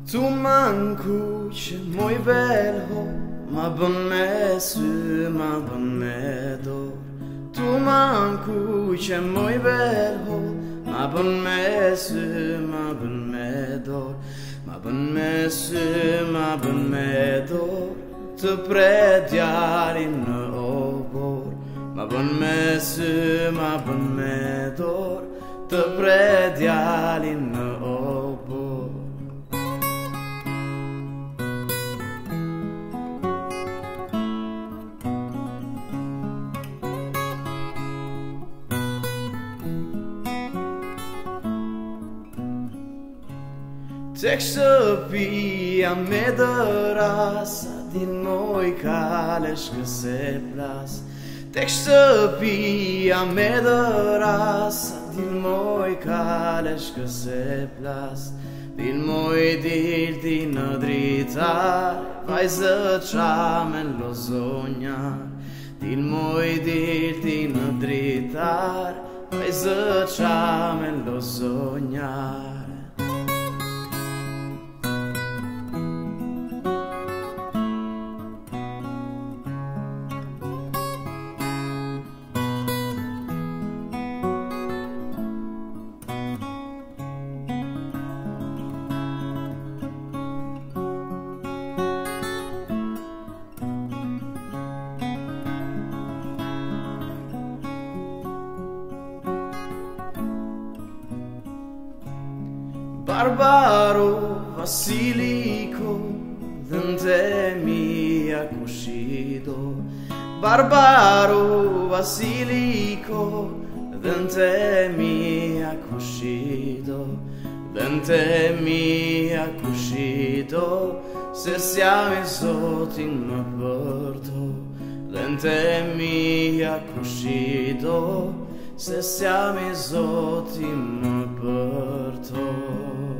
Tu manku që moj belho, ma bën me sy, ma bën me dorë. Tu manku që moj belho, ma bën me sy, ma bën me dorë. Ma bën me sy, ma bën me dorë, të pre djalin në obor. Ma bën me sy, ma bën me dorë, të pre djalin në obor. Tek shtëpia me dëra, sa din moj kalesh këse plas. Tek shtëpia me dëra, sa din moj kalesh këse plas. Din moj dilti në dritar, vajzë qa me lozonjar. Din moj dilti në dritar, vajzë qa me lozonjar. Barbaro Vasiliko, dënte mia kushido. Barbaro Vasiliko, dënte mia kushido. Dënte mia kushido, se siam I Zotin më përto. Dënte mia kushido, se siam I Zotin më përto.